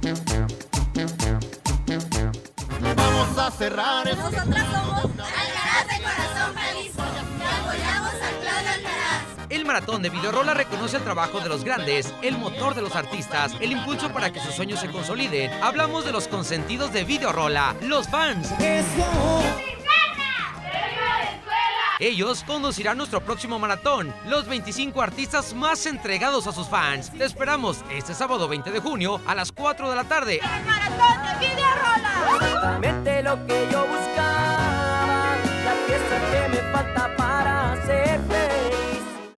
Vamos a cerrar. Nosotras somos Alcaraz de Corazón, Jalisco. Y apoyamos al Plan Alcaraz. El maratón de Videorola reconoce el trabajo de los grandes, el motor de los artistas, el impulso para que sus sueños se consoliden. Hablamos de los consentidos de Videorola, los fans. Ellos conducirán nuestro próximo maratón, los 25 artistas más entregados a sus fans. Te esperamos este sábado 20 de junio a las 4 de la tarde. ¡El maratón de Videorola! Exactamente lo que yo buscaba, la pieza que me falta para ser feliz.